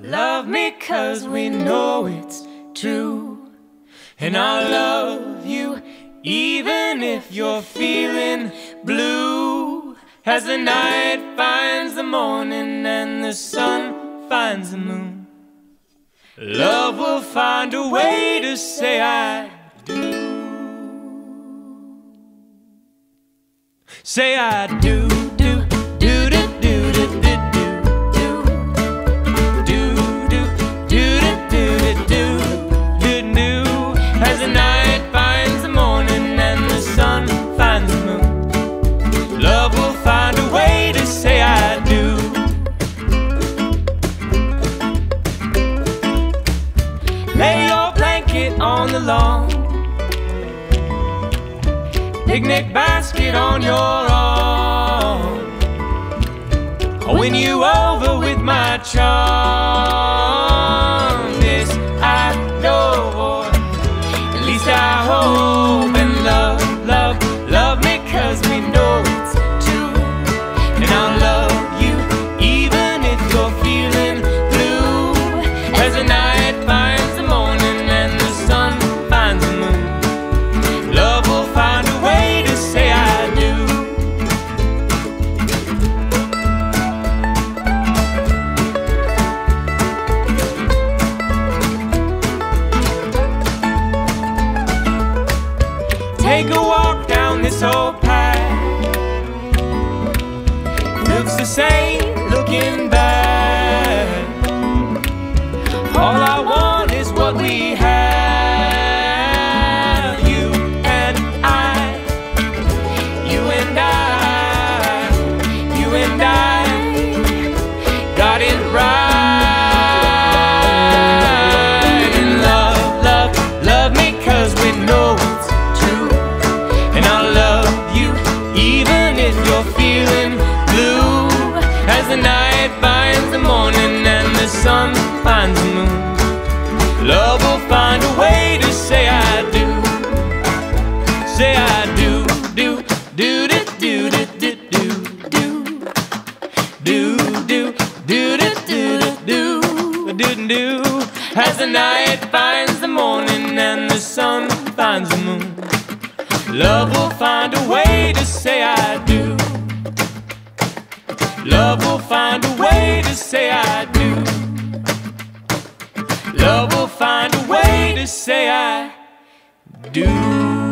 Love me 'cause we know it's true, and I'll love you even if you're feeling blue. As the night finds the morning and the sun finds the moon, love will find a way to say I do. Say I do, do, do, do, do, do, do, do, do, do, do, do, do, do. As the night finds the morning and the sun finds the moon, love will find a way to say I do. Lay your blanket on the lawn, picnic basket on your arm. I'll win you over with my charm. This I know, at least I hope. And love, love, love me 'cause we know it's true, and I'll love you even if you're feeling blue. As the night finds the morning and the sun finds the moon, love will find a way to say I do. Take a walk down this old path, looks the same looking back. All I want is what we have, you and I, you and I, you and I, got it right. And love, love, love me 'cause we know it's true, and I'll love you even if you're feeling blue. As the night finds the morning and the sun finds the moon, love will find a way to say I do. Say I do, do, do, do, do, do, do, do, do, do, do, do, do, do, do. As the night finds the morning and the sun finds the moon, love will find a way to say I do. Love will find a way to say I do. Love will find a way to say I do.